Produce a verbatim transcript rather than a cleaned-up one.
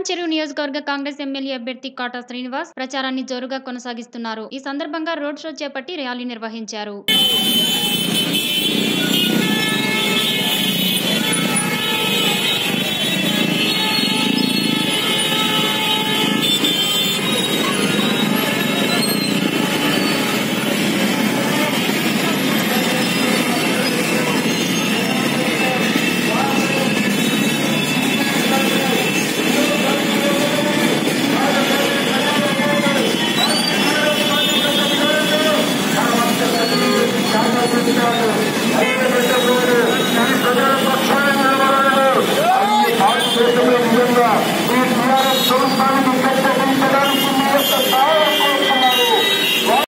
చెరువు నియోజకవర్గ కాంగ్రెస్ ఎమ్మెల్యే అభ్యర్థి కాటా శ్రీనివాస్ ప్రచారాన్ని జోరుగా కొనసాగిస్తున్నారు. ఈ సందర్భంగా రోడ్ షో చేపట్టి ర్యాలీ నిర్వహించారు.